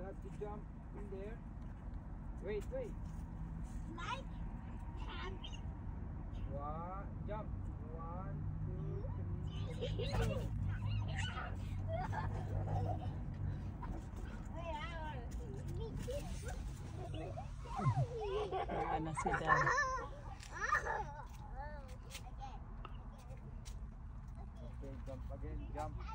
You have to jump in there. Wait, wait. Like happy. Jump. 1, 2, 3. Wala na si Dad. Okay, jump again. Jump.